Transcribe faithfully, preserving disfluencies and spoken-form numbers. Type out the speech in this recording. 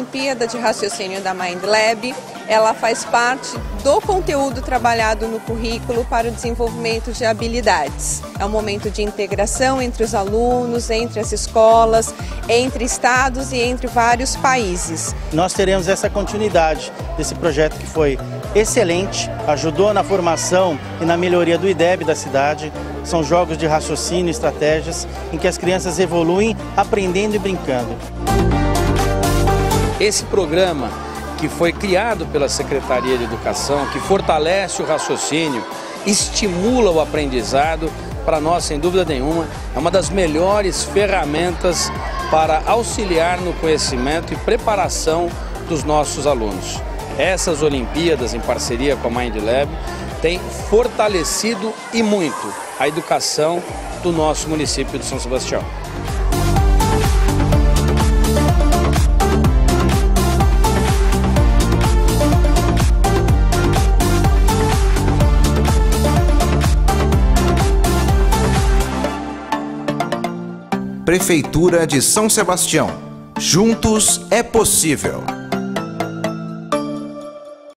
Olimpíada de Raciocínio da Mind Lab, ela faz parte do conteúdo trabalhado no currículo para o desenvolvimento de habilidades. É um momento de integração entre os alunos, entre as escolas, entre estados e entre vários países. Nós teremos essa continuidade desse projeto que foi excelente, ajudou na formação e na melhoria do I D E B da cidade. São jogos de raciocínio, estratégias em que as crianças evoluem aprendendo e brincando. Esse programa que foi criado pela Secretaria de Educação, que fortalece o raciocínio, estimula o aprendizado, para nós, sem dúvida nenhuma, é uma das melhores ferramentas para auxiliar no conhecimento e preparação dos nossos alunos. Essas Olimpíadas, em parceria com a Mind Lab, têm fortalecido e muito a educação do nosso município de São Sebastião. Prefeitura de São Sebastião. Juntos é possível.